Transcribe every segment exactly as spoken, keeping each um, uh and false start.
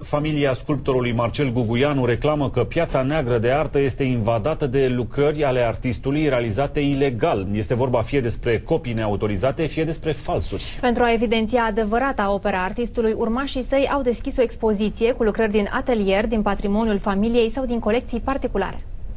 Familia sculptorului Marcel Guguianu reclamă că Piața Neagră de Artă este invadată de lucrări ale artistului realizate ilegal. Este vorba fie despre copii neautorizate, fie despre falsuri. Pentru a evidenția adevărata opera artistului, urmașii săi au deschis o expoziție cu lucrări din atelier, din patrimoniul familiei sau din colecții particulare.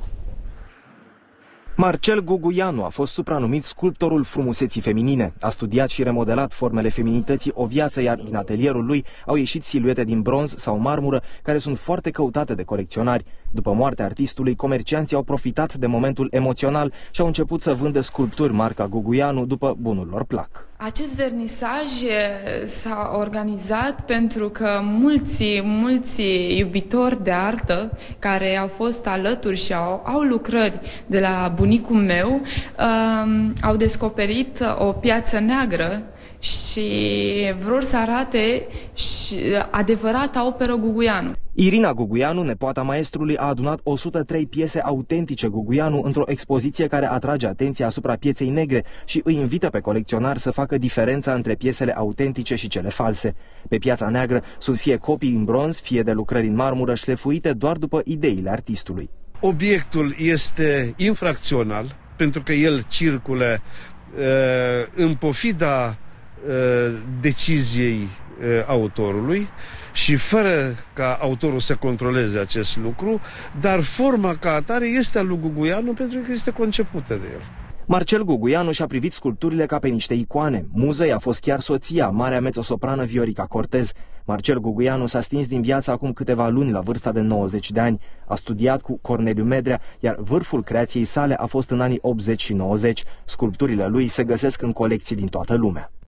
Marcel Guguianu a fost supranumit sculptorul frumuseții feminine. A studiat și remodelat formele feminității o viață, iar din atelierul lui au ieșit siluete din bronz sau marmură, care sunt foarte căutate de colecționari. După moartea artistului, comercianții au profitat de momentul emoțional și au început să vândă sculpturi marca Guguianu după bunul lor plac. Acest vernisaj s-a organizat pentru că mulți, mulți iubitori de artă care au fost alături și au, au lucrări de la bunicul meu um, au descoperit o piață neagră și vor să arate și adevărata operă Guguianu. Irina Guguianu, nepoata maestrului, a adunat o sută trei piese autentice Guguianu într-o expoziție care atrage atenția asupra pieței negre și îi invită pe colecționari să facă diferența între piesele autentice și cele false. Pe Piața Neagră sunt fie copii în bronz, fie de lucrări în marmură șlefuite doar după ideile artistului. Obiectul este infracțional pentru că el circulă uh, în pofida uh, deciziei uh, autorului și fără ca autorul să controleze acest lucru, dar forma ca atare este a lui Guguianu pentru că este concepută de el. Marcel Guguianu și-a privit sculpturile ca pe niște icoane. Muză i-a fost chiar soția, marea mezzosoprană Viorica Cortez. Marcel Guguianu s-a stins din viață acum câteva luni, la vârsta de nouăzeci de ani. A studiat cu Corneliu Medrea, iar vârful creației sale a fost în anii optzeci și nouăzeci. Sculpturile lui se găsesc în colecții din toată lumea.